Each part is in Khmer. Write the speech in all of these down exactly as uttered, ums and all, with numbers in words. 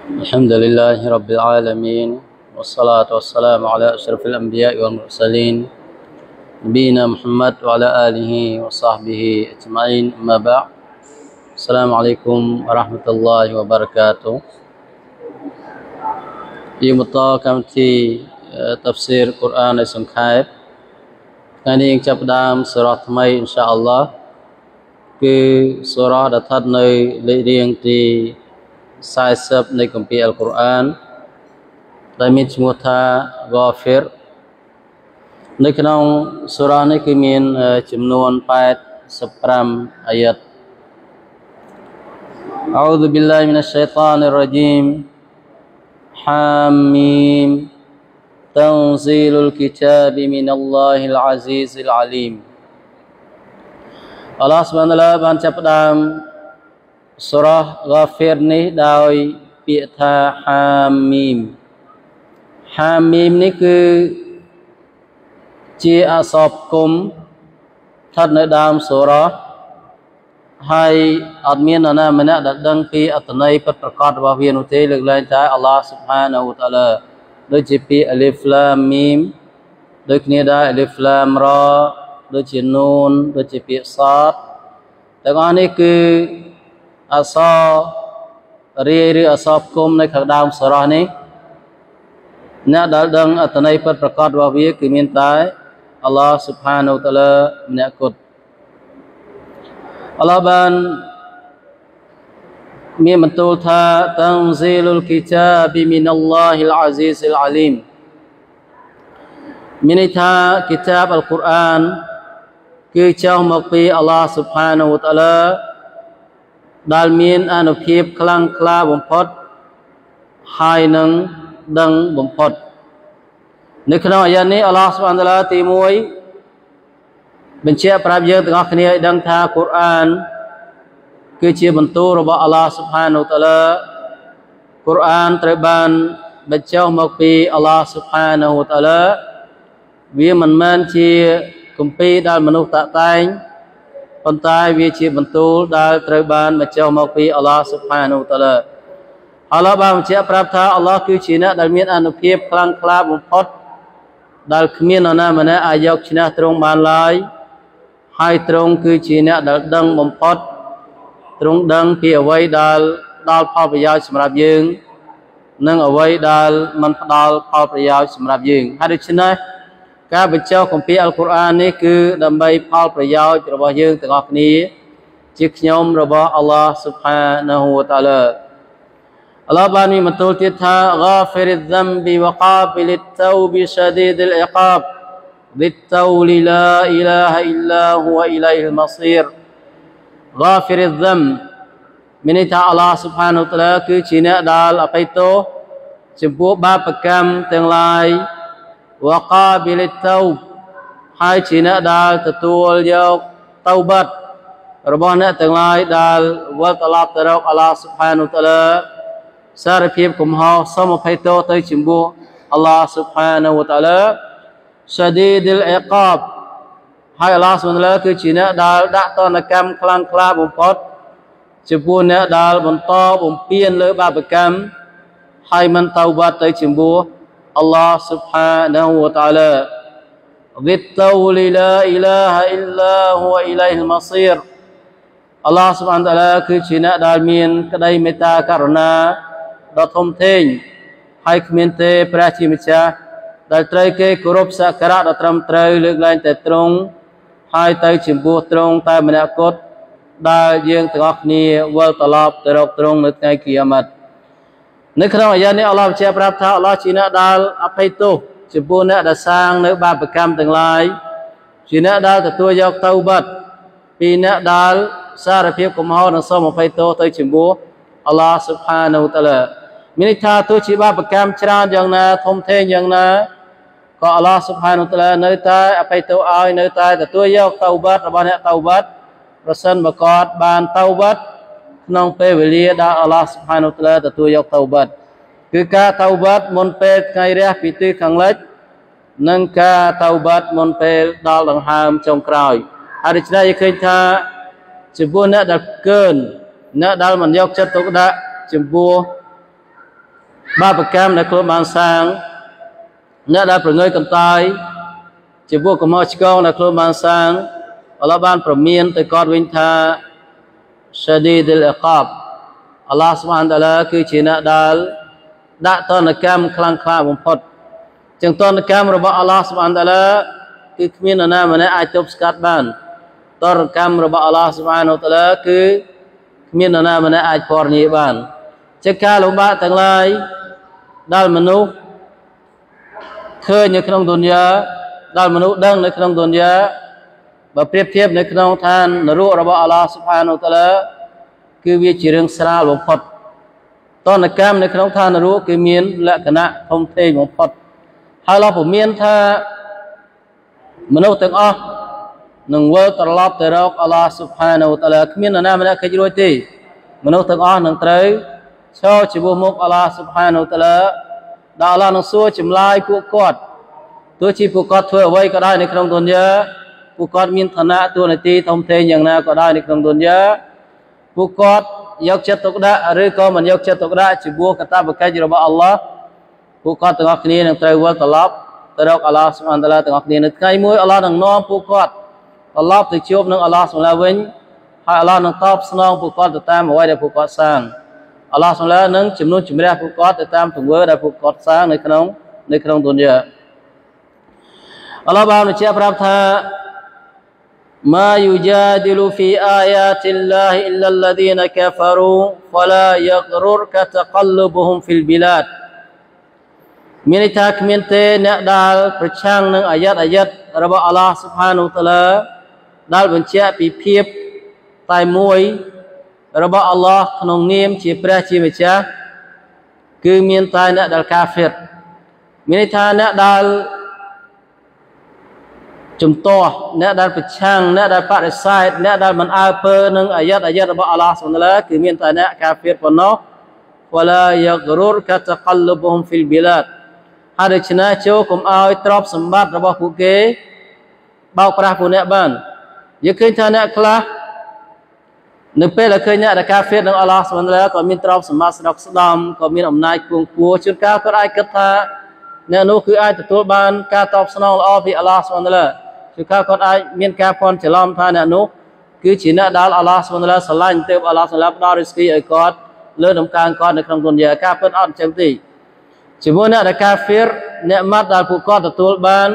الحمد لله رب العالمين والصلاة والسلام على أشرف الأنبياء والمرسلين نبينا محمد وعلى آله وصحبه أجمعين أما بعد السلام عليكم ورحمة الله وبركاته يوم كم في تفسير القرآن الكريم كان يجبدام سورة ماي إن شاء الله كي سورة دتادني لرينتي سايسب នៃគម្ពីរអល់កុរអានដែលមានឈ្មោះថា Ghafir នៅក្នុងសូរ៉ានេះគឺមានចំនួន85 អាយ៉ាត់ أعوذ بالله من الشيطان الرجيم حاميم تنزيل الكتاب من الله العزيز العليم الله سبحانه وتعالى បានចាប់ផ្ដើមសូរ៉ា Ghafir នេះដោយពាក្យថា Hamim Hamim នេះគឺជាអក្សរផ្គុំស្ថិតនៅដើមសូរ៉ាហើយអត់មាននរណាម្នាក់ដែលដឹងពីអត្ថន័យពិតប្រាកដរបស់វានោះទេលើកលែងតែ Allah Subhanahu wa Ta'ala ដូចជាពាក្យ Alif Lam Mim ដូចគ្នាដែរ Alif Lam Ra ដូចជា Nun ដូចជាពាក្យ Sad ទាំងអស់នេះគឺអក្សររាយឬអក្សរផ្គុំនៅខាងដើមសូរ៉ានេះអ្នកដែលដឹងអត្ថន័យពិតប្រាកដរបស់វាគឺមានតែ Allah Subhanahu wa Ta'ala ម្នាក់គត់ Allah បានមានបន្ទូលថា Tanzilul Kitabi Minallahil Azizil Alim មានន័យថា Kitab Al-Quran គឺចុះមកពី Allah Subhanahu wa Ta'ala ដែលមានអានុភាពខ្លាំងក្លាបំផុតហើយនឹងដឹងបំផុតនៅក្នុងអាយ៉ានេះអល់ឡោះស៊ុបហានតាឡាទី1បញ្ជាក់ប្រាប់យើងទាំងអស់គ្នាឲ្យដឹងថាកូរ៉ានគឺជាបន្ទូលរបស់អល់ឡោះស៊ុបហានតាឡាកូរ៉ានត្រូវបានបញ្ចុះមកពីអល់ឡោះស៊ុបហានតាឡាវាមិនមែនជាគម្ពីរដែលមនុស្សតាក់តែងប៉ុន្តែវាជាបន្ទូលដែលត្រូវបានបញ្ចុះមកពីអល់ឡោះស៊ុបហានតាឡាអល់ឡោះបានបញ្ជាក់ប្រាប់ថាអល់ឡោះគឺជាអ្នកដែលមានអានុភាពខ្លាំងក្លាបំផុតដែលគ្មាននរណាម្នាក់អាចយកឈ្នះទ្រង់បានឡើយហើយទ្រង់គឺជាអ្នកដែលដឹងបំផុតទ្រង់ដឹងពីអ្វីដែលផ្ដល់ផលប្រយោជន៍សម្រាប់យើងនិងអ្វីដែលមិនផ្ដល់ផលប្រយោជន៍សម្រាប់យើងហើយដូច្នេះការបញ្ចុះគម្ពីរអល់កុរអាននេះគឺដើម្បីផលប្រយោជន៍របស់យើងទាំងអស់គ្នាជាខ្ញុំរបស់អល់ឡោះស៊ុបហានាហ៊ូវតាអាឡាអល់ឡោះបានមានបន្ទូលទៀតថា Ghafiriz Dhanbi wa Qabilit Tawbi Shadidil Iqab Bittawli la ilaha illa huwa ilayhil masir Ghafiriz Dhanb មានន័យថាអល់ឡោះស៊ុបហានាហ៊ូវតាអាឡាគឺជាអ្នកដែលអភ័យទោសចំពោះបាបកម្មទាំងឡាយوقابل التوب ហើយជាអ្នកដែលទទួលយកតៅបាត់របស់អ្នកទាំងឡាយដែលវិលត្រឡប់ទៅរកអល់ឡោះស៊ុបហានាហ៊ូវតាអាឡាសារភាពកំហុសសូមអភ័យទោសទៅចំពោះអល់ឡោះស៊ុបហានាហ៊ូវតាអាឡា Shadidil Iqab ហើយអល់ឡោះស៊ុបហានាហ៊ូវតាអាឡាគឺជាអ្នកដែលដាក់ទណ្ឌកម្មខ្លាំងក្លាបំផុតចំពោះអ្នកដែលបន្តបំពានលើបាបកម្មហើយមិនតៅបាត់ទៅចំពោះAllah subhanahu wa ta'ala Bittawli la ilaha illa huwa ilayhil masir Allah subhanahu wa ta'ala គឺជាអ្នកដែលមានក្តីមេត្តាករុណាដ៏ធំធេងហើយគ្មានទេព្រះជាម្ចាស់ដែលត្រូវគេគោរពសក្ការៈដ៏ត្រឹមត្រូវលើកលែងតែទ្រង់ហើយទៅចំពោះទ្រង់តែម្នាក់គត់ដែលយើងទាំងអស់គ្នាវិលត្រឡប់ទៅរកទ្រង់នៅថ្ងៃគីយ៉ាម៉ាត់នៅក្នុងអាយ៉ានេះអល់ឡោះបញ្ជាក់ប្រាប់ថាអល់ឡោះជាអ្នកដែលអភ័យទោសចំពោះអ្នកដែលសាងនៅបាបកម្មទាំងឡាយជាអ្នកដែលទទួលយកតៅបាត់ពីអ្នកដែលសារភាពកំហុសនិងសូមអភ័យទោសទៅចំពោះអល់ឡោះស៊ុបហានាហ៊ូវតាអាឡាមានន័យថាទោះជាបាបកម្មច្រើនយ៉ាងណាធំធេងយ៉ាងណាក៏អល់ឡោះស៊ុបហានាហ៊ូវតាអាឡានៅតែអភ័យទោសឲ្យនៅតែទទួលយកតៅបាត់របស់អ្នកតៅបាត់ប្រសិនបើគាត់បានតៅបាត់ក្នុងពេលវេលាដែលអល់ឡោះស៊ុបហានាហ៊ូវតាអាឡាទទួលយកតៅបាត់គឺការតៅបាត់មុនពេលថ្ងៃរះពីទិសខាងលិចនិងការតៅបាត់មុនពេលដល់ដង្ហើមចុងក្រោយហើយដូច្នេះយើងឃើញថាចំពោះអ្នកដែលកើនអ្នកដែលមិនយកចិត្តទុកដាក់ចំពោះ ba bậc cam đã khôi ban sang nè đã phải người cầm tay chỉ buộc cầm mỏ con đã khôi ban sang Allah ban phần miên tới con vinh tha shadidul iqab Allah subhanahu wa taala គឺជាអ្នកដែលដាក់ទណ្ឌកម្មខ្លាំងក្លាបំផុតចឹងទណ្ឌកម្មរបស់ Allah subhanahu wa taala គឺគ្មាននរណាម្នាក់អាចទប់ស្កាត់បានទណ្ឌកម្មរបស់ Allah subhanahu wa taala គឺគ្មាននរណាម្នាក់អាចពណ៌នាបានចឹងការលំបាកទាំងឡាយដែលមនុស្សឃើញនៅក្នុងឌុនយ៉ាដែលមនុស្សដឹងនៅក្នុងឌុនយ៉ាបើប្រៀបធៀបនៅក្នុងឋាននរករបស់ Allah subhanahu wa taala គឺវាជារឿងស្រាលបំផុតតនកម្មនៅក្នុងឋាននរកគឺមានលក្ខណៈធំធេងបំផុតហើយเราពុំមានថាមនុស្សទាំងអស់នឹងវិលត្រឡប់ទៅរក Allah subhanahu wa taala គ្មាននរណាម្នាក់គេរួចទេមនុស្សទាំងអស់នឹងត្រូវឈរជាមួយមុខ Allah subhanahu wa taala ដែល Allah នឹងសួរចម្លើយពួកគាត់ទោះជាពួកគាត់ធ្វើអ្វីក៏ដោយនៅក្នុងឌុនយ៉ាពួកគាត់មានឋានៈទួនាទីធំធេងយ៉ាងណាក៏ដោយនៅក្នុងឌុនយ៉ាពួកគាត់យកចិត្តទុកដាក់ឬក៏មិនយកចិត្តទុកដាក់ចំពោះកាតព្វកិច្ចរបស់ Allah ពួកគាត់ទាំងអស់គ្នានឹងត្រូវវិលត្រឡប់ទៅរក Allah subhanahu wa taala ទាំងអស់គ្នានៅថ្ងៃមួយ Allah នឹងនាំពួកគាត់ត្រឡប់ទៅជួបនឹង Allah subhanahu wa taala វិញហើយ Allah នឹងតបស្នងពួកគាត់ទៅតាមអ្វីដែលពួកគាត់សាង Allah subhanahu wa taala នឹងជំនួសជម្រះពួកគាត់ទៅតាមទង្វើដែលពួកគាត់សាងនៅក្នុងនៅក្នុងឌុនយ៉ា Allah បានបញ្ជាក់ប្រាប់ថា ما يجادل في آيات الله إلا الذين كفروا فلا يغررك تقلبهم في البلاد មានន័យថាគ្មានទេអ្នកដែលប្រឆាំងនឹងអាយ៉ាតអាយ៉ាតរបស់ Allah subhanahu wa taala ដែលបញ្ជាក់ពីភាពតែមួយរបស់ Allah ក្នុងនាមជាព្រះជាម្ចាស់គឺមានតែអ្នកដែលកាហ្វិរមានន័យថាអ្នកដែលជំទាស់អ្នកដែលប្រឆាំងអ្នកដែលបដិសេធអ្នកដែលមិនអើពើនឹងអាយ៉ាតអាយ៉ាតរបស់ Allah subhanahu wa taala គឺមានតែអ្នកកាហ្វិរប៉ុណ្ណោះ ولا يغررك تقلبهم في البلاد ហើយដូច្នេះចូលកុំឲ្យទ្រព្យសម្បត្តិរបស់ពួកគេបោកប្រាស់ពួកអ្នកបានយើងឃើញថាអ្នកខ្លះនៅពេលដែលឃើញអ្នកដែលកាហ្វិរនឹង Allah subhanahu wa taala ក៏មានទ្រព្យសម្បត្តិស្ដុកស្ដំក៏មានអំណាចគួងគួរជួនកាលគាត់អាចគិតថាអ្នកនោះគឺអាចទទួលបានការតបស្នងល្អពី Allah subhanahu wa taala ជួនកាលគាត់អាចមានការភ័ន្តច្រឡំថាអ្នកនោះគឺជាអ្នកដែល Allah subhanahu wa taala ស្រឡាញ់ទើប Allah subhanahu wa taala ផ្ដល់រីស្គីឲ្យគាត់លើដំណើរគាត់នៅក្នុងឌុនយ៉ាការពិតអត់អញ្ចឹងទេជាមួយអ្នកដែលកាហ្វិរអ្នកម៉ាត់ដែលពួកគាត់ទទួលបាន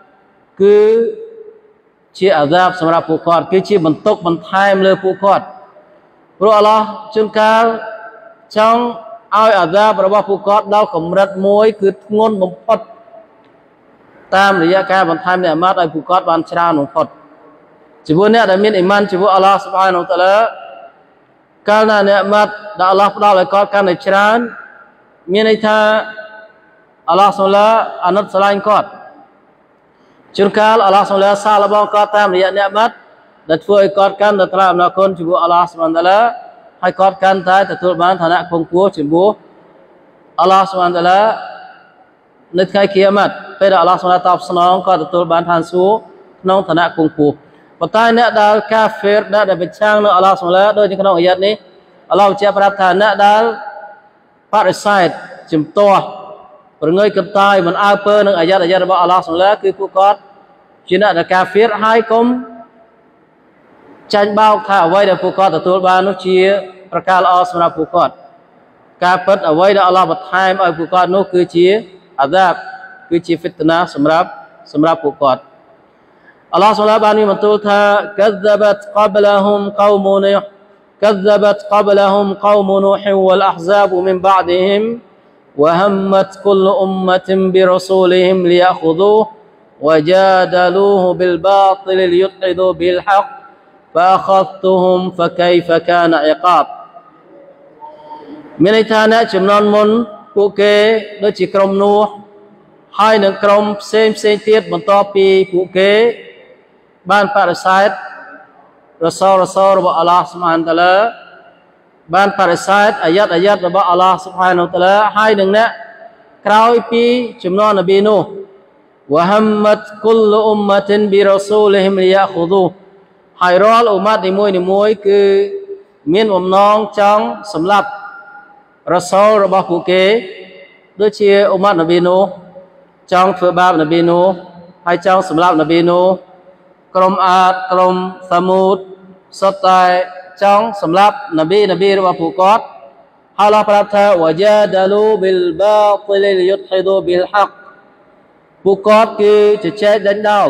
គឺជាអាហ្សាបសម្រាប់ពួកគាត់គឺជាបន្ទុកបន្ថែមលើពួកគាត់ព្រោះ Allah ជួនកាលចង់ឲ្យអាហ្សាបរបស់ពួកគាត់ដល់កម្រិតមួយគឺធ្ងន់បំផុតតាមរយៈការបន្ថែមអ្នកម៉ាត់ឲ្យពួកគាត់បានច្រើនបំផុតជាមួយអ្នកដែលមានអ៊ីម៉ានជាមួយ Allah subhanahu wa taala កាលណាអ្នកម៉ាត់ដែល Allah ផ្ដល់ឲ្យគាត់កាន់តែច្រើនមានន័យថា Allah subhanahu wa taala អាណិតស្រឡាញ់គាត់ជួនកាល Allah subhanahu wa taala សាឡបងគាត់តាមរយៈអ្នកម៉ាត់ដែលធ្វើឲ្យគាត់កាន់តែថ្លៃអំណរគុណជាមួយ Allah subhanahu wa taala ហើយគាត់កាន់តែទទួលបានឋានៈគង់គួរជាមួយ Allah subhanahu wa taala នៅថ្ងៃគីយ៉ាម៉ាត់ពេលដែល Allah subhanahu wa taala តបស្នងគាត់ទទួលបានឋានសួគ៌ក្នុងឋានៈគង់គួរប៉ុន្តែអ្នកដែលកាហ្វិរអ្នកដែលប្រឆាំងនឹង Allah subhanahu wa taala ដូចនៅក្នុងអាយ៉ាតនេះ Allah បញ្ជាក់ប្រាប់ថាអ្នកដែលបដិសេធជំទាស់ប្រងើយកន្តើយមិនអើពើនឹងអាយ៉ាតអាយ៉ាតរបស់ Allah subhanahu wa taala គឺពួកគាត់ជាអ្នកដែលកាហ្វិរហើយកុំចាញ់បោកថាអ្វីដែលពួកគាត់ទទួលបាននោះជាប្រការល្អសម្រាប់ពួកគាត់ការពិតអ្វីដែល Allah បន្ថែមឲ្យពួកគាត់នោះគឺជាអាហ្សាបគឺជា fitna សម្រាប់សម្រាប់ពួកគាត់ Allah subhanahu wa taala បានមានបន្ទូលថា كذبت قبلهم قوم نوح كذبت قبلهم قوم نوح والأحزاب من بعدهم وهمت كل أمة برسولهم ليأخذوه وجادلوه بالباطل ليدحضوا بالحق فأخذتهم فكيف كان عقاب មានន័យថាអ្នកចំនួនមុនពួកគេដូចជាក្រុមនោះហើយនឹងក្រុមផ្សេងផ្សេងទៀតបន្ទាប់ពីពួកគេបានបដិសេធរសូលរសូលរបស់ Allah subhanahu wa taala បានបដិសេធអាយ៉ាតអាយ៉ាតរបស់ Allah subhanahu wa taala ហើយនឹងអ្នកក្រោយពីចំនួននប៊ីនោះ وهمت كل أمة برسولهم ليأخذوه ហើយរាល់អ៊ុម៉ាត់នីមួយៗគឺមានបំណងចង់សម្លាប់រសូលរបស់ពួកគេដូចជាអ៊ុម៉ាត់នប៊ីនូចង់ធ្វើបាបនប៊ីនូហើយចង់សម្លាប់នប៊ីនូក្រុមអាតក្រុមសាមូតសុទ្ធតែចង់សម្លាប់នប៊ីនប៊ីរបស់ពួកគាត់ហើយអល់ឡោះប្រាប់ថាវ៉ាយ៉ាដាលូប៊ីលបាតិលលយុតហ៊ីឌូប៊ីលហកពួកគាត់គឺជជែកដេញដោល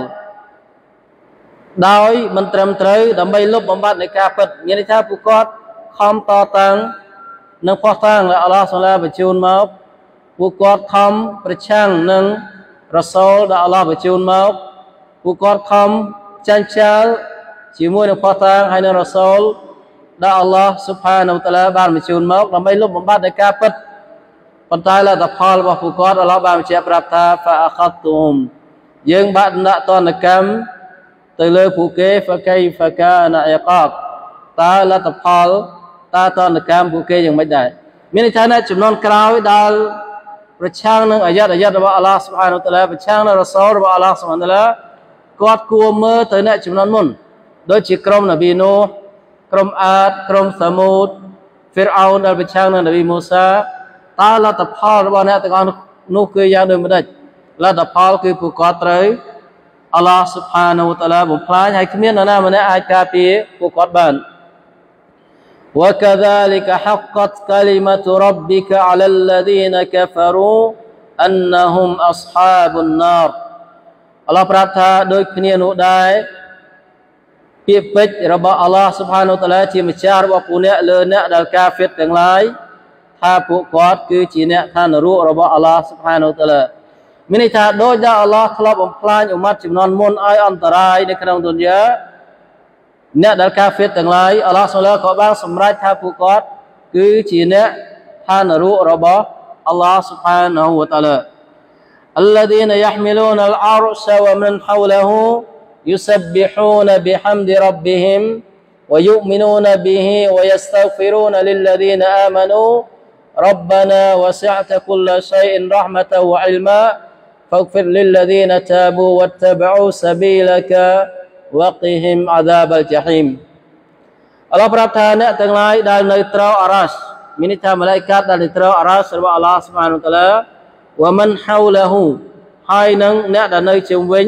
ដោយមិនត្រឹមត្រូវដើម្បីលុបបំបាត់នៃការពិតមានន័យថាពួកគាត់ខំតតាំងនឹងផុសតាំងដែលអល់ឡោះសូឡាបញ្ជូនមកពួកគាត់ខំប្រឆាំងនឹងរ៉ាសូលដែលអល់ឡោះបញ្ជូនមកពួកគាត់ខំចាញ់ឆាលជាមួយនឹងផុសតាំងហើយនឹងរ៉ាសូលដែលអល់ឡោះស៊ុបហានូវតាឡាបានបញ្ជូនមកដើម្បីលុបបំបាត់នៃការពិតប៉ុន្តែលទ្ធផលរបស់ពួកគាត់អល់ឡោះបានបញ្ជាក់ប្រាប់ថាហ្វាអខាត់ទុមយើងបានដាក់ទណ្ឌកម្មទៅលើពួកគេហ្វាកៃហ្វាកាណាអ៊ីកាបតើលទ្ធផលតើទណ្ឌកម្មពួកគេយ៉ាងម៉េចដែរមានន័យថានៅចំនួនក្រោយដល់ប្រឆាំងនឹងអាយ៉ាតអាយ៉ាតរបស់អល់ឡោះស៊ុបហានូវតាឡាប្រឆាំងនឹងរ៉ាសូលរបស់អល់ឡោះស៊ុបហានូវតាឡាគាត់គួរមើលទៅអ្នកចំនួនមុនដូចជាក្រុមនប៊ីនូក្រុមអាតក្រុមសាមូតហ្វីរអោនដែលប្រឆាំងនឹងនប៊ីមូសាតើលទ្ធផលរបស់អ្នកទាំងអស់នោះគឺយ៉ាងដូចម្ដេចលទ្ធផលគឺពួកគាត់ត្រូវអល់ឡោះស៊ុបហានូវតាឡាបំផ្លាញហើយគ្មាននរណាម្នាក់អាចការពារពួកគាត់បានوكذلك حقت كلمة ربك على الذين كفروا أنهم أصحاب النار អល់ឡោះប្រាប់ថាដូចគ្នានោះដែរពាក្យពេចន៍របស់អល់ឡោះស៊ុបហានូវតាឡាជាម្ចាស់របស់ពួកអ្នកលើអ្នកដែលកាហ្វិរទាំងឡាយថាពួកគាត់គឺជាអ្នកឋាននរករបស់អល់ឡោះស៊ុបហានូវតាឡាមានន័យថាដូចដែលអល់ឡោះធ្លាប់បំផ្លាញអ៊ុម៉ាត់ចំនួនមុនឲ្យអន្តរាយនៅក្នុងឌុនយ៉ាអ្នកដែលកាហ្វិរទាំងឡាយអល់ឡោះស៊ុបហានូវតាឡាក៏បានសម្រេចថាពួកគាត់គឺជាអ្នកឋាននរករបស់អល់ឡោះស៊ុបហានូវតាឡាالذين يحملون العرش ومن حوله يسبحون بحمد ربهم ويؤمنون به ويستغفرون للذين آمنوا ربنا وسعت كل شيء رحمة وعلما فاغفر للذين تابوا واتبعوا سبيلك وقهم عذاب الجحيم អល់ឡោះប្រាប់ថាអ្នកទាំងឡាយដែលនៅត្រង់អារ៉ាសមានន័យថាម៉ាឡៃកាតដែលនៅត្រង់អារ៉ាសរបស់អល់ឡោះស៊ុបហានូវតាឡាវ៉ាមិនហៅឡាហ៊ូហើយនឹងអ្នកដែលនៅជុំវិញ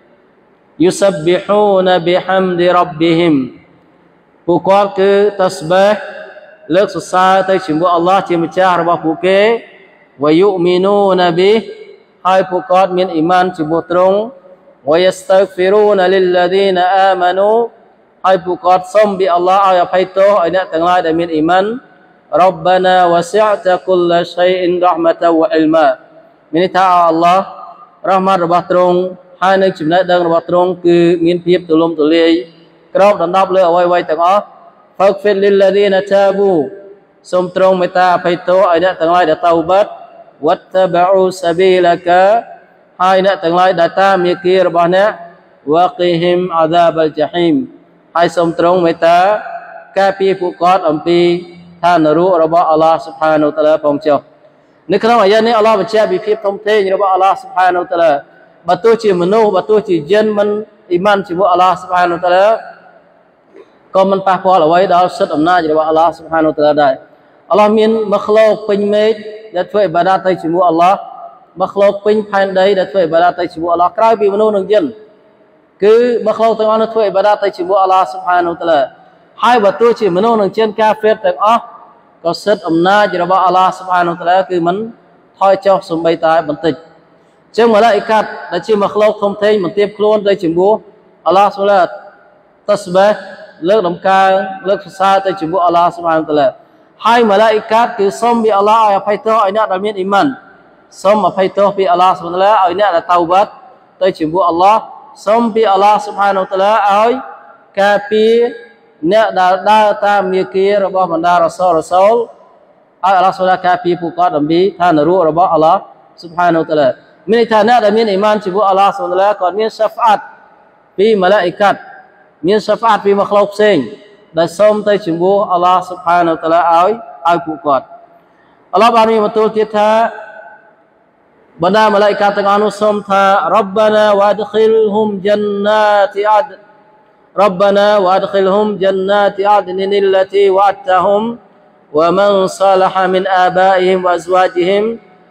يسبحون بحمد ربهم ពួកគាត់គឺតស្បេះលើកសរសើរទៅជាមួយអល់ឡោះជាម្ចាស់របស់ពួកគេវយុមីនូនប៊ីហើយពួកគាត់មានអ៊ីម៉ានជាមួយទ្រង់វយស្តាហ្វីរូនលិលឡាឌីនអាម៉ានូហើយពួកគាត់សូមពីអល់ឡោះឲ្យអភ័យទោសឲ្យអ្នកទាំងឡាយដែលមានអ៊ីម៉ានរ៉បាណាវសិអតគុលឆៃអ៊ីនរ៉ហ្មាតវអ៊ីលម៉ាមានន័យថាអល់ឡោះរ៉ហ្មាតរបស់ទ្រង់ហើយនៅចំណេះដឹងរបស់ទ្រង់គឺមានភាពទូលំទូលាយក្របដណ្ដប់លើអ្វីៗទាំងអស់ហ្វឹកហ្វិតលីលឡាឌីនតាប៊ូសូមទ្រង់មេត្តាអភ័យទោសឲ្យអ្នកទាំងឡាយដែលតៅបាត់វត្តបអ៊ូសាប៊ីឡាកាហើយអ្នកទាំងឡាយដែលតាមមាគ៌ារបស់អ្នកវ៉ាគីហ៊ីមអាដាបអលជាហ៊ីមហើយសូមទ្រង់មេត្តាការពារពួកគាត់អំពីឋាននរករបស់អល់ឡោះស៊ុបហានូវតាឡាផងចុះនៅក្នុងអាយ៉ានេះអល់ឡោះបញ្ជាក់ពីភាពធំធេងរបស់អល់ឡោះស៊ុបហានូវតាឡាបើទោះជាមនុស្សបើទោះជាយិនមិនអ៊ីម៉ានជាមួយអល់ឡោះស៊ុបហានូវតាឡាក៏មិនប៉ះពាល់អ្វីដល់សិទ្ធិអំណាចរបស់អល់ឡោះស៊ុបហានូវតាឡាដែរអល់ឡោះមានម៉ាខ្លូកពេញមេឃដែលធ្វើអ៊ីបាដាតទៅជាមួយអល់ឡោះម៉ាខ្លូកពេញផែនដីដែលធ្វើអ៊ីបាដាតទៅជាមួយអល់ឡោះក្រៅពីមនុស្សនិងយិនគឺម៉ាខ្លូកទាំងអស់នោះធ្វើអ៊ីបាដាតទៅជាមួយអល់ឡោះស៊ុបហានូវតាឡាហើយបើទោះជាមនុស្សនិងយិនកាហ្វិរទាំងអស់ក៏សិទ្ធិអំណាចរបស់អល់ឡោះស៊ុបហានូវតាឡាគឺមិនថយចុះសូម្បីតែបន្តិចចឹងម៉ាឡាអ៊ីកាតដែលជាម៉ាខ្លូកធំធេងមិនទៀបខ្លួនទៅជាមួយអល់ឡោះស៊ុបហាតស្បេះលើកដំកើងលើកសរសើរទៅជាមួយអល់ឡោះស៊ុបហានូវតាឡាហើយម៉ាឡាអ៊ីកាតគឺសូមពីអល់ឡោះឲ្យអភ័យទោសឲ្យអ្នកដែលមានអ៊ីម៉ានសូមអភ័យទោសពីអល់ឡោះស៊ុបហានូវតាឡាឲ្យអ្នកដែលតៅបាត់ទៅជាមួយអល់ឡោះសូមពីអល់ឡោះស៊ុបហានូវតាឡាឲ្យការពារអ្នកដែលដើរតាមមាគ៌ារបស់បណ្ដារ៉ាសូលរ៉ាសូលឲ្យអល់ឡោះស៊ុបហានូវតាឡាការពារពួកគាត់អំពីឋាននរករបស់អល់ឡោះស៊ុបហានូវតាឡាមានន័យថាអ្នកដែលមានអ៊ីម៉ានជាមួយអល់ឡោះស៊ុបហានូវតាឡាគាត់មានសាហ្វអាតពីម៉ាឡាអ៊ីកាតមានសាហ្វអាតពីម៉ាខ្លូកផ្សេងដែលសូមទៅជាមួយអល់ឡោះស៊ុបហានូវតាឡាឲ្យឲ្យពួកគាត់អល់ឡោះបានមានបន្ទូលទៀតថាបណ្ដាម៉ាឡាអ៊ីកាតទាំងអស់នោះសូមថារ៉បាណាវ៉ាដខិលហ៊ុមជន្ណាតិអដរ៉បាណាវ៉ាដខិលហ៊ុមជន្ណាតិអដនិនលទីវ៉ាតហ៊ុមវ៉ាមិនសាឡះមិនអាបាអ៊ីហ៊ីមវ៉ាអហ្វាជហ៊ីម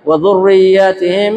وذرياتهم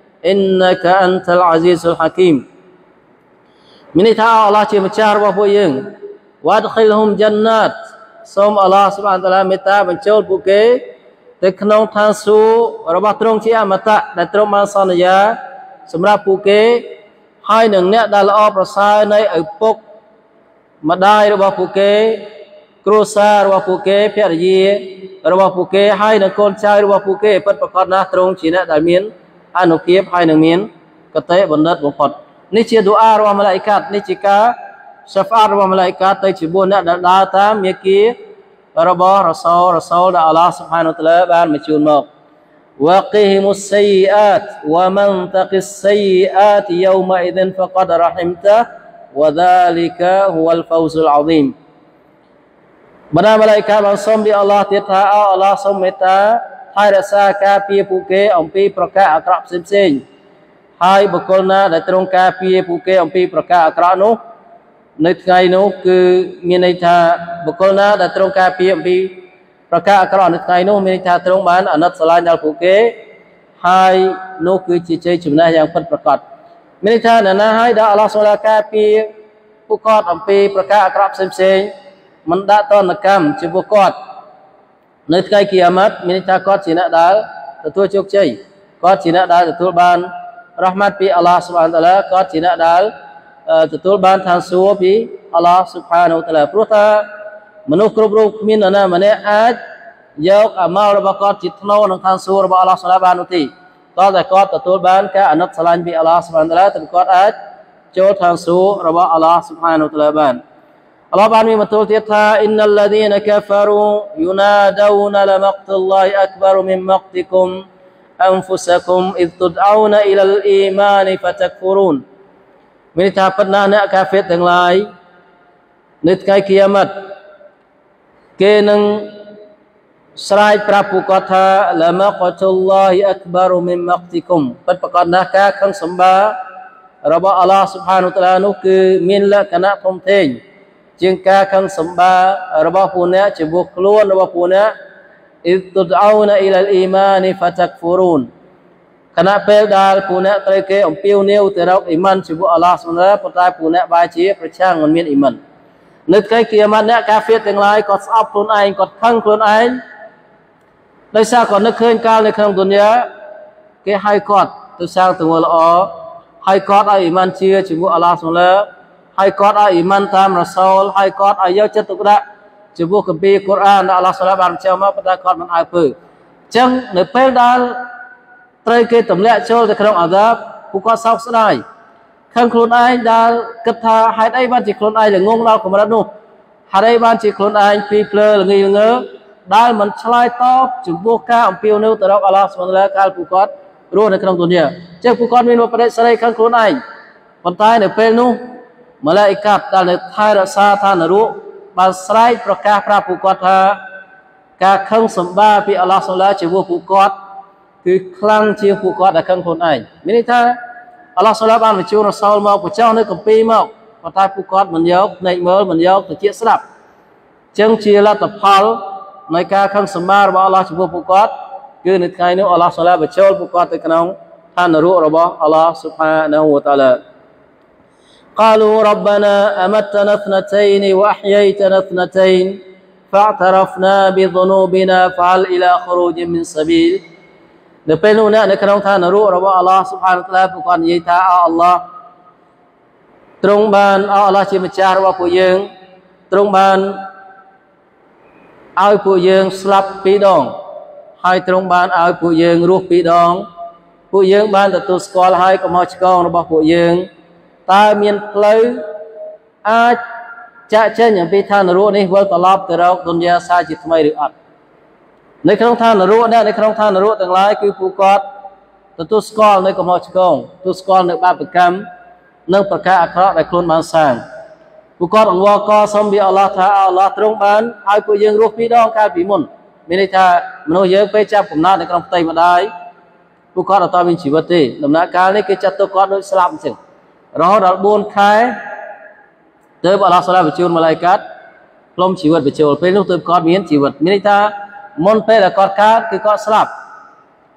إنك أنت العزيز الحكيم មានន័យថាអល់ឡោះជាម្ចាស់របស់ពួកយើងវ៉ាដខិលហ៊ុមជន្នាតសូមអល់ឡោះស៊ុបហានតាឡាមេត្តាបញ្ចូលពួកគេទៅក្នុងឋានសួគ៌របស់ទ្រង់ជាអមតៈដែលទ្រង់បានសន្យាសម្រាប់ពួកគេហើយនឹងអ្នកដែលល្អប្រសើរនៃឪពុកម្ដាយរបស់ពួកគេគ្រួសាររបស់ពួកគេភរិយារបស់ពួកគេហើយនឹងកូនចៅរបស់ពួកគេពិតប្រាកដណាស់ទ្រង់ជាអ្នកដែលមានអានុភាពហើយនឹងមានកតេបណ្ឌិតបំផុតនេះជាឌូអារបស់ម៉ាឡាអ៊ីកាតនេះជាការសាហ្វាតរបស់ម៉ាឡាអ៊ីកាតទៅជាអ្នកដែលដើរតាមមាគ៌ារបស់រ៉ាសូលរ៉ាសូលដែលអល់ឡោះស៊ុបហានវតាឡាបានបញ្ជូនមកវ៉ាគីហ៊ីមុសសៃអាតវ៉ាមិនតកិសសៃអាតយូមអ៊ីឌិនហ្វកដរ៉ហ៊ីមតាវ៉ាហ្សាលីកាហ៊ូវលហ្វូស៊ុលអាហ្ស៊ីមបណ្ដាម៉ាឡាអ៊ីកាតបានសូមពីអល់ឡោះទៀតថាអល់ឡោះសូមមេត្តាថែរក្សាការពារពួកគេអំពីប្រការអាក្រក់ផ្សេងៗហើយបុគ្គលណាដែលទ្រង់ការពារពួកគេអំពីប្រការអាក្រក់នោះនៅថ្ងៃនោះគឺមានន័យថាបុគ្គលណាដែលទ្រង់ការពារអំពីប្រការអាក្រក់នៅថ្ងៃនោះមានន័យថាទ្រង់បានអាណិតស្រឡាញ់ដល់ពួកគេហើយនោះគឺជាជ័យជំនះយ៉ាងពិតប្រាកដមានន័យថាអ្នកណាហើយដែលអល់ឡោះសូមការពារពួកគាត់អំពីប្រការអាក្រក់ផ្សេងៗមិនដាក់ទណ្ឌកម្មចំពោះគាត់នៅថ្ងៃគីយ៉ាម៉ាត់មានន័យថាគាត់ជាអ្នកដែលទទួលជោគជ័យគាត់ជាអ្នកដែលទទួលបានរ៉ហ្មាត់ពីអល់ឡោះស៊ុបហានតាឡាគាត់ជាអ្នកដែលទទួលបានឋានសួគ៌ពីអល់ឡោះស៊ុបហានតាឡាព្រោះថាមនុស្សគ្រប់រូបគ្មាននរណាម្នាក់អាចយកអាម៉ាល់របស់គាត់ជាថ្នូរក្នុងឋានសួគ៌របស់អល់ឡោះស៊ុបហានបាននោះទេគាត់តែគាត់ទទួលបានការអាណិតស្រឡាញ់ពីអល់ឡោះស៊ុបហានតាឡាទើបគាត់អាចចូលឋានសួគ៌របស់អល់ឡោះស៊ុបហានតាឡាបានអល់ឡោះបានមានបន្ទូលទៀតថាអ៊ីនណលឡាឌីនកាហ្វារូយូណាដូនលមក្តុលឡោះអក្បារមីនមក្តិគុមأنفسكم إذ تدعون إلى الإيمان فتكفرون មានថាប៉ុណ្ណាអ្នកកាហ្វេរទាំងឡាយនៅថ្ងៃគីយ៉ាម៉ាត់គេនឹងស្រែកប្រាប់ពួកគាត់ថាឡាមក្តុលឡោះអក្បារមីនមក្តិគុមពិតប្រាកដណាស់ការខឹងសម្បាររបស់អល់ឡោះស៊ុបហានវតាឡានោះគឺមានលក្ខណៈធំធេងជាងការខឹងសម្បាររបស់ពួកអ្នកចំពោះខ្លួនរបស់ពួកអ្នកإذ تدعون إلى الإيمان فتكفرون ខណៈពេលដែលពួកអ្នកត្រូវគេអំពាវនាវទៅរកអ៊ីម៉ានចំពោះអល់ឡោះស៊ុបហានប៉ុន្តែពួកអ្នកបែរជាប្រឆាំងមិនមានអ៊ីម៉ាននៅថ្ងៃគីយ៉ាម៉ាត់អ្នកកាហ្វេរទាំងឡាយគាត់ស្អប់ខ្លួនឯងគាត់ខឹងខ្លួនឯងដោយសារគាត់នឹកឃើញកាលនៅក្នុងឌុនយ៉ាគេហៅគាត់ទៅសាងទង្វើល្អហើយគាត់ឲ្យអ៊ីម៉ានជឿជាមួយអល់ឡោះស៊ុបហានហើយគាត់ឲ្យអ៊ីម៉ានតាមរ៉ាសូលហើយគាត់ឲ្យយកចិត្តទុកដាក់ចំពោះគម្ពីរកូរ៉ានដែលអល់ឡោះស៊ុបហានបានបញ្ជាក់មកប៉ុន្តែគាត់មិនអើពើអញ្ចឹងនៅពេលដែលត្រូវគេទម្លាក់ចូលទៅក្នុងអាដាបពួកគាត់សោកស្ដាយខឹងខ្លួនឯងដែលគិតថាហេតុអីបានជាខ្លួនឯងល្ងងដល់កម្រិតនោះហេតុអីបានជាខ្លួនឯងពីភ្លើល្ងីល្ងើដែលមិនឆ្លើយតបចំពោះការអំពាវនាវទៅរកអល់ឡោះស៊ុបហានកាលពួកគាត់រស់នៅក្នុងទុនយ៉ាអញ្ចឹងពួកគាត់មានបដិសេធខឹងខ្លួនឯងប៉ុន្តែនៅពេលនោះម៉ាឡាអ៊ីកាតដែលនៅថែរក្សាឋាននរកបានស្រែកប្រកាសប្រាប់ពួកគាត់ថាការខឹងសម្បារពីអល់ឡោះស៊ុបហានចំពោះពួកគាត់គឺខ្លាំងជាងពួកគាត់ដែលខឹងខ្លួនឯងមានន័យថាអល់ឡោះស៊ុបហានបានបញ្ជូនរ៉ាសូលមកបញ្ចុះនៅគម្ពីរមកប៉ុន្តែពួកគាត់មិនយកភ្នែកមើលមិនយកត្រចៀកស្ដាប់អញ្ចឹងជាលទ្ធផលនៃការខឹងសម្បាររបស់អល់ឡោះចំពោះពួកគាត់គឺនៅថ្ងៃនោះអល់ឡោះស៊ុបហានបញ្ចូលពួកគាត់ទៅក្នុងឋាននរករបស់អល់ឡោះស៊ុបហានវតាឡាقالوا ربنا أمتنا اثنتين وأحييتنا اثنتين فاعترفنا بذنوبنا فهل إلى خروج من سبيل នៅពេលនោះអ្នកនៅក្នុងឋាននរករបស់អល់ឡោះស៊ុបហានតាឡាពួកគាត់និយាយថាអល់ឡោះទ្រង់បានអល់ឡោះជាម្ចាស់របស់ពួកយើងទ្រង់បានឲ្យពួកយើងស្លាប់ពីរដងហើយទ្រង់បានឲ្យពួកយើងរស់ពីរដងពួកយើងបានទទួលស្គាល់ហើយកំហុសឆ្គងរបស់ពួកយើងតើមានផ្លូវអាចចាក់ចេញអំពីឋាននរកនេះវិលត្រឡប់ទៅរកឌុនយ៉ាសាជាថ្មីឬអត់នៅក្នុងឋាននរកនៅក្នុងឋាននរកទាំងឡាយគឺពួកគាត់ទទួលស្គាល់នៅកំហុសឆ្គងទទួលស្គាល់នៅបាបកម្មនិងប្រការអាក្រក់ដែលខ្លួនបានសាងពួកគាត់អង្វរកសុំពីអល់ឡោះថាអល់ឡោះទ្រង់បានឲ្យពួកយើងរស់ពីរដងកាលពីមុនមានន័យថាមនុស្សយើងពេលចាប់កំណើតនៅក្នុងផ្ទៃម្ដាយពួកគាត់អត់មានជីវិតទេដំណាក់កាលនេះគេចាត់ទុកគាត់ដូចស្លាប់អញ្ចឹងរហូតដល់បួនខែទើបអល់ឡោះស៊ុបហានបញ្ជូនម៉ាឡាអ៊ីកាតផ្លុំជីវិតបញ្ចូលពេលនោះទើបគាត់មានជីវិតមានន័យថាមុនពេលដែលគាត់កើតគឺគាត់ស្លាប់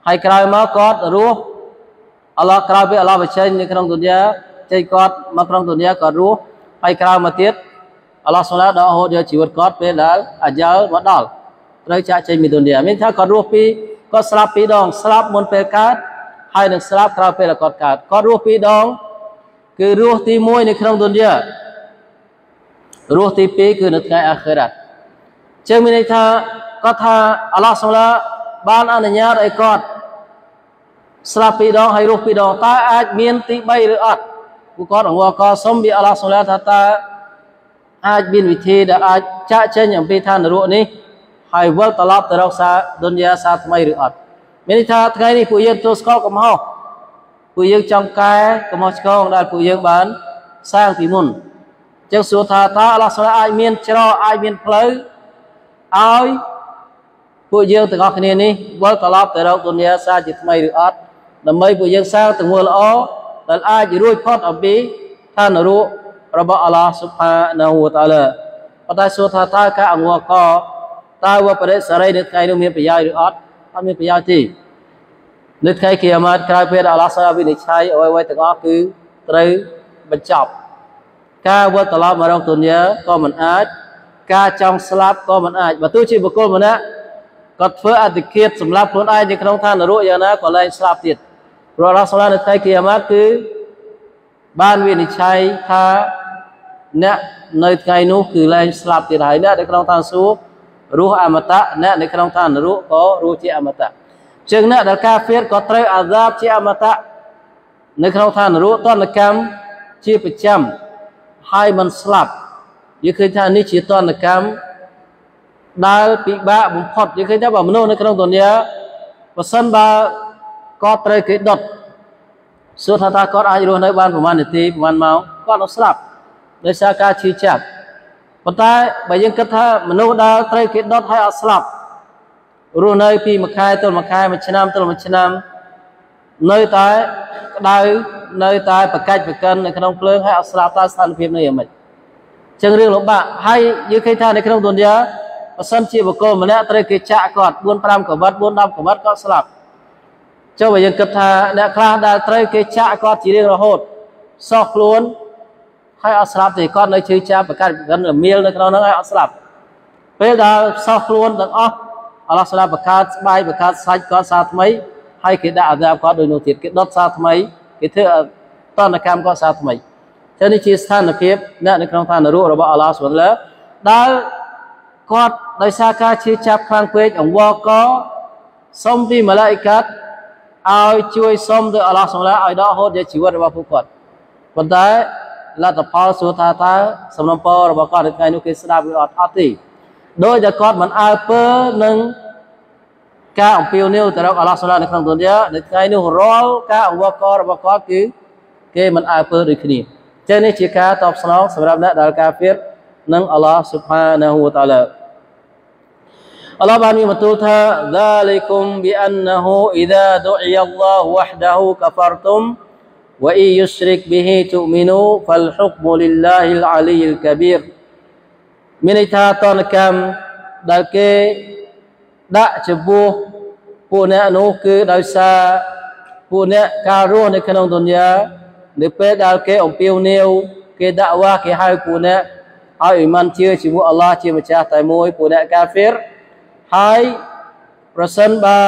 ហើយក្រោយមកគាត់រស់អល់ឡោះក្រោយពីអល់ឡោះបញ្ចេញនៅក្នុងទុនយ៉ាចេញគាត់មកក្នុងទុនយ៉ាគាត់រស់ហើយក្រោយមកទៀតអល់ឡោះសូឡាដកហូតយកជីវិតគាត់ពេលដែលអាយ៉លមកដល់ត្រូវចាក់ចេញពីទុនយ៉ាមានថាគាត់រស់ពីគាត់ស្លាប់ពីរដងស្លាប់មុនពេលកើតហើយនឹងស្លាប់ក្រោយពេលគាត់កើតគាត់រស់ពីរដងគឺរស់ទីមួយនៅក្នុងទុនយ៉ារស់ទីពីរគឺនៅថ្ងៃអាខិរ៉ាត់ចឹងមានន័យថាគាត់ថាអល់ឡោះសូឡាបានអនុញ្ញាតឲ្យគាត់ស្លាប់ពីរដងហើយរស់ពីរដងតើអាចមានទីបីឬអត់ពួកគាត់អង្វរកសុំពីអល់ឡោះសូឡាថាតើអាចមានវិធីដែលអាចចាក់ចេញអំពីឋាននរកនេះហើយវិលត្រឡប់ទៅរកសាឌុនយ៉ាសាថ្មីឬអត់មានន័យថាថ្ងៃនេះពួកយើងទទួលស្គាល់កំហុសពួកយើងចង់កែកំហុសឆ្គងដែលពួកយើងបានសាងពីមុនចឹងសួរថាតើអល់ឡោះសូឡាអាចមានច្រកអាចមានផ្លូវឲ្យពួកយើងទាំងអស់គ្នានេះវិលត្រឡប់ទៅរកទុនយ៉ាសាជាថ្មីឬអត់ដើម្បីពួកយើងសាងទង្វើល្អដែលអាចរួចផុតអំពីឋាននរករបស់អល់ឡោះស៊ុបហានាហ៊ូវតាអាឡាប៉ុន្តែសួរថាតើការអង្វរកតើវបរិសរីនៅថ្ងៃនោះមានប្រយោជន៍ឬអត់អត់មានប្រយោជន៍ទេនៅថ្ងៃគីយ៉ាម៉ាតក្រោយពេលអល់ឡោះសូឡាវិនិច្ឆ័យអ្វីៗទាំងអស់គឺត្រូវបញ្ចប់ការវិលត្រឡប់មករកទុនយ៉ាក៏មិនអាចការចង់ស្លាប់ក៏មិនអាចបើទោះជាបុគ្គលម្នាក់គាត់ធ្វើអតិឃាតសម្រាប់ខ្លួនឯងនៅក្នុងឋាននរកយ៉ាងណាក៏លែងស្លាប់ទៀតព្រោះអល់ឡោះសូឡានៅថ្ងៃគីយ៉ាម៉ាតគឺបានវិនិច្ឆ័យថាអ្នកនៅថ្ងៃនោះគឺលែងស្លាប់ទៀតហើយអ្នកនៅក្នុងឋានសួគ៌រស់អមតៈអ្នកនៅក្នុងឋាននរកក៏រស់ជាអមតៈជាងអ្នកដែលកាហ្វៀរក៏ត្រូវអាហ្សាបជាអមតៈនៅក្នុងឋាននរកតនកម្មជាប្រចាំហើយមិនស្លាប់យើងឃើញថានេះជាតនកម្មដែលពិបាកបំផុតយើងឃើញថាបើមនុស្សនៅក្នុងទុនយ៉ាបើសិនបើគាត់ត្រូវគេដុតសួរថាតើគាត់អាចរស់នៅបានប្រហែលនាទីប្រហែលម៉ោងគាត់នឹងស្លាប់ដោយសារការឈឺចាប់ប៉ុន្តែបើយើងគិតថាមនុស្សដែលត្រូវគេដុតហើយអត់ស្លាប់រស់នៅពីមួយខែទល់មួយខែមួយឆ្នាំទល់មួយឆ្នាំនៅតែក្តៅនៅតែប្រកាច់ប្រកិននៅក្នុងភ្លើងហើយអត់ស្លាប់តើស្ថានភាពនេះយ៉ាងម៉េចចឹងរឿងលំបាកហើយយើងឃើញថានៅក្នុងទុនយ៉ាបើសិនជាបុគ្គលម្នាក់ត្រូវគេចាក់គាត់បួន ប្រាំ កវិតបួន ដប់កវិតគាត់ស្លាប់ចុះបើយើងគិតថាអ្នកខ្លះដែលត្រូវគេចាក់គាត់ជារៀងរហូតសោះខ្លួនហើយអត់ស្លាប់ទេគាត់នៅឈឺចាប់ប្រកាសប្រកិនរមៀលនៅក្នុងហ្នឹងហើយអត់ស្លាប់ពេលដែលសោះខ្លួនទាំងអស់អល់ឡោះសូឡាបង្កើតស្បែកបង្កើតសាច់គាត់សាថ្មីហើយគេដាក់អាហ្សាបគាត់ដោយនោះទៀតគេដុតសាថ្មីគេធ្វើតនកម្មគាត់សាថ្មីចឹងនេះជាស្ថានភាពអ្នកនៅក្នុងឋាននរករបស់អល់ឡោះស៊ុបហានតាឡាដែលគាត់ដោយសារការឈឺចាប់ខ្លាំងពេកអង្វរកសុំពីម៉ាឡាអ៊ីកាត់ឲ្យជួយសុំទៅអល់ឡោះស៊ុបហានតាឡាឲ្យដកហូតយកជីវិតរបស់ពួកគាត់ប៉ុន្តែលទ្ធផលសួរថាតើសំណពររបស់គាត់នៅថ្ងៃនោះគេស្ដាប់ឬអត់អត់ទេដោយតែគាត់មិនអើពើនឹងការអំពាវនាវទៅរកអល់ឡោះស៊ុបហានតាឡានៅក្នុងទុនយ៉ានៅថ្ងៃនោះរាល់ការអង្វរករបស់គាត់គឺគេមិនអើពើដូចគ្នាចឹងនេះជាការតបស្នងសម្រាប់អ្នកដែលកាហ្វៀរនឹងអល់ឡោះស៊ុបហានាហ៊ូវតាអាឡាអល់ឡោះបានមានបន្ទូលថា ذَلِكُمْ بِأَنَّهُ إِذَا دُعِيَ اللَّهُ وَحْدَهُ كَفَرْتُمْ وَإِنْ يُشْرِكْ بِهِ تُؤْمِنُوا فَالْحُكْمُ لِلَّهِ الْعَلِيِّ الْكَبِيرِ មានន័យថាតនកម្មដែលគេដាក់ចំពោះពួកអ្នកនោះគឺដោយសារពួកអ្នកការរស់នៅក្នុងទុនយ៉ានៅពេលដែលគេអំពាវនាវគេដាក់វ៉ាគេហៅពួកអ្នកឲ្យអ៊ីម៉ានជឿជាមួយអល់ឡោះជាម្ចាស់តែមួយពួកអ្នកកាហ្វៀរហើយប្រសិនបើ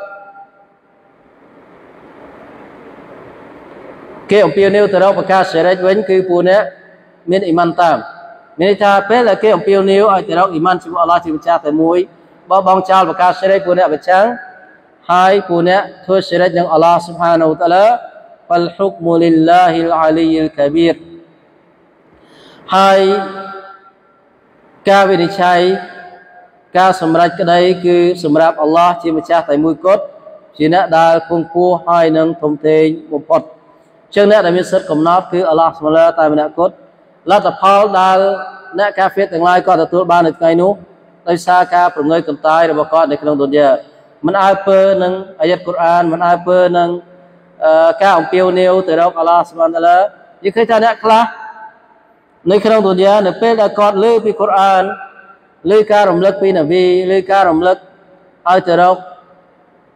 គេអំពាវនាវទៅរកប្រកាសសេរីវិញគឺពួកអ្នកមានអ៊ីម៉ានតាមមានន័យថាពេលដែលគេអំពាវនាវឲ្យទៅរកអ៊ីម៉ានជាមួយអល់ឡោះជាម្ចាស់តែមួយបោះបង់ចោលប្រកាសសេរីពួកអ្នកប្រឆាំងហើយពួកអ្នកធ្វើសេរីនឹងអល់ឡោះស៊ុបហានាហ៊ូវតាអាឡា فالحكم لله العلي الكبير ហើយការវិនិច្ឆ័យការសម្រេចក្តីគឺសម្រាប់អល់ឡោះជាម្ចាស់តែមួយគត់ជាអ្នកដែលគង់គួរហើយនឹងធំធេងបំផុតចឹងអ្នកដែលមានសិទ្ធិកំណត់គឺអល់ឡោះស៊ុបហានតាឡាតែម្នាក់គត់លទ្ធផលដែលអ្នកកាហ្វៀរទាំងឡាយក៏ទទួលបាននៅថ្ងៃនោះដោយសារការប្រងើយកន្តើយរបស់គាត់នៅក្នុងទុនយ៉ាមិនអើពើនឹងអាយ៉ាតកូរ៉ានមិនអើពើនឹងការអំពាវនាវទៅរកអល់ឡោះស៊ុបហានតាឡានិយាយឃើញថាអ្នកខ្លះនៅក្នុងទុនយ៉ានៅពេលដែលគាត់លើពីកូរ៉ានលើការរំលឹកពីនប៊ីលើការរំលឹកឲ្យទៅរក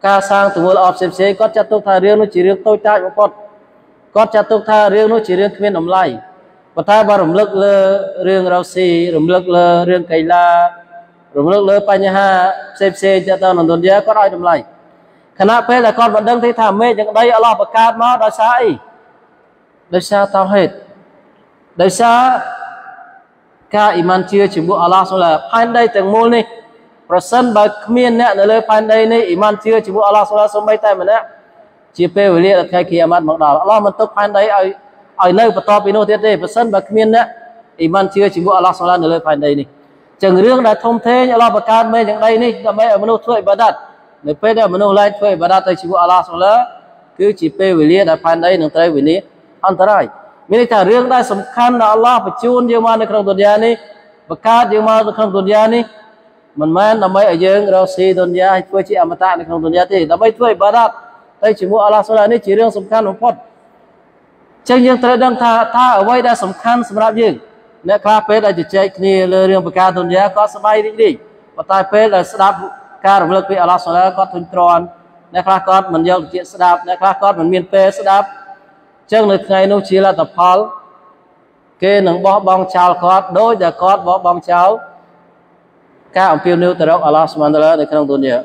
ការសាងទំនួលអបផ្សេងផ្សេងគាត់ចាត់ទុកថារឿងនោះជារឿងតូចតាចបំផុតគាត់ចាត់ទុកថារឿងនោះជារឿងគ្មានតម្លៃប៉ុន្តែបើរំលឹកលើរឿងរ៉ូស៊ីរំលឹកលើរឿងកីឡារំលឹកលើបញ្ហាផ្សេងផ្សេងទៅទៅនឹងទុនយ៉ាគាត់ឲ្យតម្លៃខណៈពេលដែលគាត់មិនដឹងទេថាមេឃទាំងដីអល់ឡោះបង្កើតមកដោយសារអីដោយសារតោហេតដោយសារការអ៊ីម៉ានជឿជាមួយអល់ឡោះសូឡាផែនដីទាំងមូលនេះប្រសិនបើគ្មានអ្នកនៅលើផែនដីនេះអ៊ីម៉ានជឿជាមួយអល់ឡោះសូឡាសូម្បីតែម្នាក់ជាពេលវេលាដល់ថ្ងៃគីយ៉ាម៉ាត់មកដល់អល់ឡោះមិនទុកផែនដីឲ្យឲ្យនៅបន្តពីនោះទៀតទេប្រសិនបើគ្មានអ្នកអ៊ីម៉ានជឿជាមួយអល់ឡោះសូឡានៅលើផែនដីនេះចឹងរឿងដែលធំធេងអល់ឡោះបង្កើតមេឃទាំងដីនេះដើម្បីឲ្យមនុស្សធ្វើអ៊ីបាដាតនៅពេលដែលមនុស្សឡើងធ្វើអ៊ីបាដាតទៅជាមួយអល់ឡោះសូឡាគឺជាពេលវេលាដែលផែនដីនឹងត្រូវវិនិច្ឆ័យអន្តរាយមានន័យថារឿងដែលសំខាន់ដែលអល់ឡោះបញ្ជូនយើងមកនៅក្នុងទុនយ៉ានេះបង្កើតយើងមកនៅក្នុងទុនយ៉ានេះមិនមែនដើម្បីឲ្យយើងរកស៊ីទុនយ៉ាឲ្យធ្វើជាអមតៈនៅក្នុងទុនយ៉ាទេដើម្បីធ្វើអ៊ីបាដាតទៅជាមួយអល់ឡោះសូឡានេះជារឿងសំខាន់បំផុតចឹងយើងត្រូវដឹងថាថាអ្វីដែលសំខាន់សម្រាប់យើងអ្នកខ្លះពេលដែលជជែកគ្នាលើរឿងបង្កើតទុនយ៉ាក៏សប្បាយរីករាយប៉ុន្តែពេលដែលស្ដាប់ការរំលឹកពីអល់ឡោះសូឡាគាត់ធុញទ្រាន់អ្នកខ្លះគាត់មិនយកចិត្តស្ដាប់អ្នកខ្លះគាត់មិនមានពេលស្ដាប់ចឹងនៅថ្ងៃនោះជាលទ្ធផលគេនឹងបោះបង់ចោលគាត់ដោយដែលគាត់បោះបង់ចោលការអំពាវនាវទៅរកអល់ឡោះស៊ុបហានតាឡានៅក្នុងទុនយ៉ា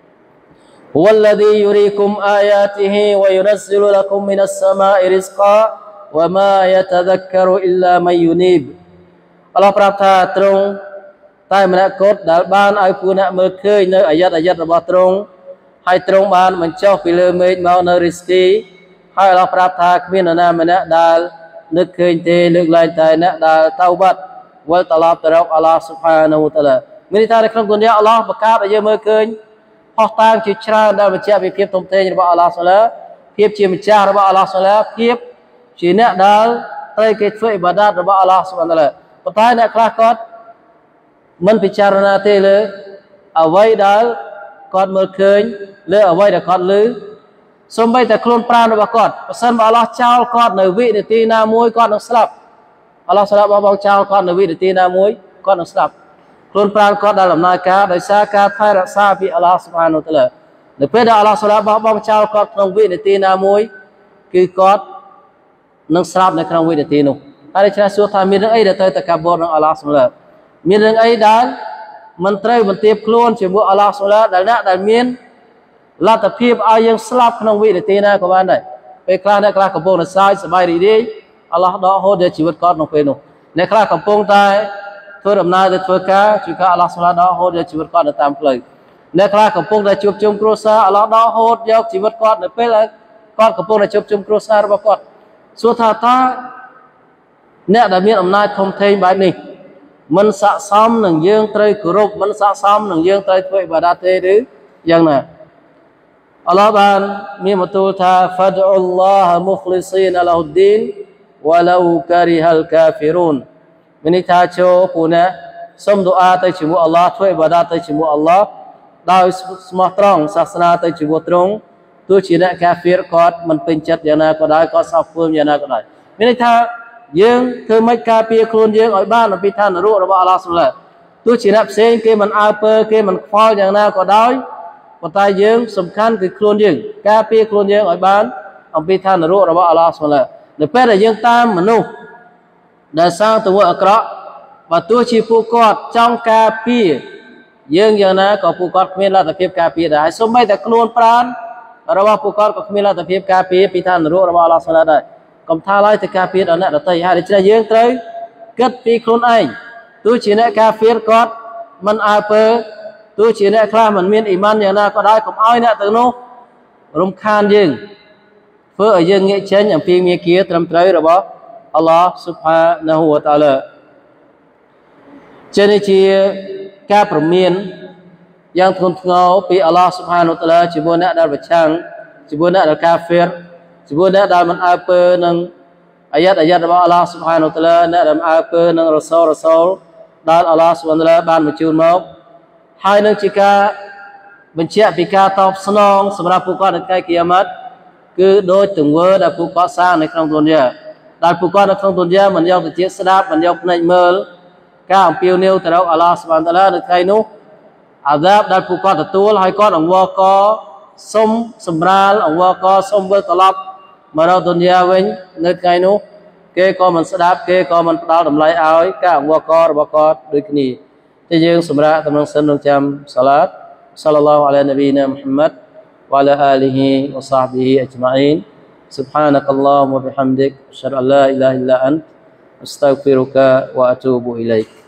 هو الذي يريكم آياته وينزل لكم من السماء رزقا وما يتذكر إلا من ينيب អល់ឡោះប្រាប់ថាទ្រង់តែម្នាក់គត់ដែលបានឲ្យពួកអ្នកមើលឃើញនៅអាយ៉ាតអាយ៉ាតរបស់ទ្រង់ហើយទ្រង់បានបញ្ចុះពីលើមេឃមកនៅរិស្គីហើយអល់ឡោះប្រាប់ថាគ្មាននរណាម្នាក់ដែលនឹកឃើញទេលើកឡើងតែអ្នកដែលតៅបាត់វិលត្រឡប់ទៅរកអល់ឡោះស៊ុបហានហូតាឡាមានន័យថានៅក្នុងទុនយ៉ាអល់ឡោះបង្កើតឲ្យយើងមើលឃើញផុសតាងជាច្រើនដែលបញ្ជាក់ពីភាពធំធេងរបស់អល់ឡោះសូឡាភាពជាម្ចាស់របស់អល់ឡោះសូឡាភាពជាអ្នកដែលត្រូវគេធ្វើអ៊ីបាដាតរបស់អល់ឡោះស៊ុបហានតាឡាប៉ុន្តែអ្នកខ្លះគាត់មិនពិចារណាទេលើអ្វីដែលគាត់មើលឃើញលើអ្វីដែលគាត់ឮសូម្បីតែខ្លួនប្រាណរបស់គាត់បើសិនបើអល់ឡោះចោលគាត់នៅវិនាទីណាមួយគាត់នឹងស្លាប់អល់ឡោះសូឡាបោះបង់ចោលគាត់នៅវិនាទីណាមួយគាត់នឹងស្លាប់ខ្លួនប្រាណគាត់ដែលដំណើរការដោយសារការថែរក្សាពីអល់ឡោះស៊ុបហានតាឡានៅពេលដែលអល់ឡោះសូឡាបោះបង់ចោលគាត់ក្នុងវិនាទីណាមួយគឺគាត់នឹងស្លាប់នៅក្នុងវិនាទីនោះហើយដូច្នេះសួរថាមានរឿងអីដែលទៅតកាបូរនឹងអល់ឡោះស៊ុបហានមានរឿងអីដែលមិនត្រូវបន្ទាបខ្លួនជាមួយអល់ឡោះស៊ុបហានដែលអ្នកដែលមានលទ្ធភាពឲ្យយើងស្លាប់ក្នុងវិនាទីណាក៏បានដែរពេលខ្លះអ្នកខ្លះកំពុងតែសើចសប្បាយរីករាយអល់ឡោះដកហូតយកជីវិតគាត់ក្នុងពេលនោះអ្នកខ្លះកំពុងតែធ្វើដំណើរទៅធ្វើការជួយការអល់ឡោះស៊ុបហានដកហូតយកជីវិតគាត់នៅតាមផ្លូវអ្នកខ្លះកំពុងតែជួបជុំគ្រួសារអល់ឡោះដកហូតយកជីវិតគាត់នៅពេលដែលគាត់កំពុងតែជួបជុំគ្រួសាររបស់គាត់សួរថាតើអ្នកដែលមានអំណាចធំធេងបែបនេះមិនស័ក្តិសមនឹងយើងត្រូវគោរពមិនស័ក្តិសមនឹងយើងត្រូវធ្វើអ៊ីបាដាតទេឬយ៉ាងណាអល់ឡោះបានមានបន្ទូលថា Fad'ullaha mukhlisina lahuddin walau karihal kafirun មានន័យថាចូលពួកអ្នកសូមឌូអាទៅជាមួយអល់ឡោះធ្វើអ៊ីបាដាតទៅជាមួយអល់ឡោះដោយស្មោះត្រង់សាសនាទៅជាមួយទ្រង់ទោះជាអ្នកកាហ្វៀរគាត់មិនពេញចិត្តយ៉ាងណាក៏ដោយគាត់សោកខ្ពើមយ៉ាងណាក៏ដោយមានន័យថាយើងធ្វើម៉េចការពារខ្លួនយើងឲ្យបានអំពីឋាននរករបស់អល់ឡោះស៊ុបហានទោះជាអ្នកផ្សេងគេមិនអើពើគេមិនខ្វល់យ៉ាងណាក៏ដោយប៉ុន្តែយើងសំខាន់គឺខ្លួនយើងការពារខ្លួនយើងឲ្យបានអំពីឋាននរករបស់អល់ឡោះស៊ុបហាននៅពេលដែលយើងតាមមនុស្សដែលសាងទង្វើអាក្រក់បើទោះជាពួកគាត់ចង់ការពារយើងយ៉ាងណាក៏ពួកគាត់គ្មានលទ្ធភាពការពារដែរសូម្បីតែខ្លួនប្រាណរបស់ពួកគាត់ក៏គ្មានលទ្ធភាពការពារពីឋាននរករបស់អល់ឡោះស៊ុបហានដែរកុំថាឡើយទៅការពារដល់អ្នកដទៃហើយដូច្នេះយើងត្រូវគិតពីខ្លួនឯងទោះជាអ្នកការពារគាត់មិនអើពើទោះជាអ្នកខ្លះមិនមានអ៊ីម៉ានយ៉ាងណាក៏ដោយកុំឲ្យអ្នកទាំងនោះរំខានយើងធ្វើឲ្យយើងងាកចេញអំពីមាគ៌ាត្រឹមត្រូវរបស់អល់ឡោះស៊ុបហានាហ៊ូវតាអាឡាជានេះជាការព្រមានយ៉ាងធ្ងន់ធ្ងរពីអល់ឡោះស៊ុបហានាហ៊ូវតាអាឡាជាមួយអ្នកដែលប្រឆាំងជាមួយអ្នកដែលកាហ្វេរជាមួយអ្នកដែលមិនអើពើនឹងអាយ៉ាតអាយ៉ាតរបស់អល់ឡោះស៊ុបហានាហ៊ូវតាអាឡាអ្នកដែលមិនអើពើនឹងរ៉ាសូលរ៉ាសូលដែលអល់ឡោះស៊ុបហានាហ៊ូវតាអាឡាបានបញ្ជូនមកហើយនឹងជាការបញ្ជាក់ពីការតបស្នងសម្រាប់ពួកគាត់នៅថ្ងៃគីយ៉ាម៉ាត់គឺដូចទង្វើដែលពួកគាត់សាងនៅក្នុងទុនយ៉ាដែលពួកគាត់នៅក្នុងទុនយ៉ាមិនយកទៅជាស្ដាប់មិនយកភ្នែកមើលការអំពាវនាវទៅរកអល់ឡោះស៊ុបហានតាឡានៅថ្ងៃនោះអាហ្សាបដែលពួកគាត់ទទួលហើយគាត់អង្វរកសុំសម្រាលអង្វរកសុំវិលត្រឡប់មកដល់ទុនយ៉ាវិញនៅថ្ងៃនោះគេក៏មិនស្ដាប់គេក៏មិនផ្ដល់តម្លៃឲ្យការអង្វរករបស់គាត់ដូចគ្នាតែយើងសម្រាប់ដំណឹងសិននឹងចាំសាឡាតصلى الله على نبينا محمد وعلى آله وصحبه أجمعين سبحانك اللهم وبحمدك أشهد أن لا إله إلا أنت أستغفرك وأتوب إليك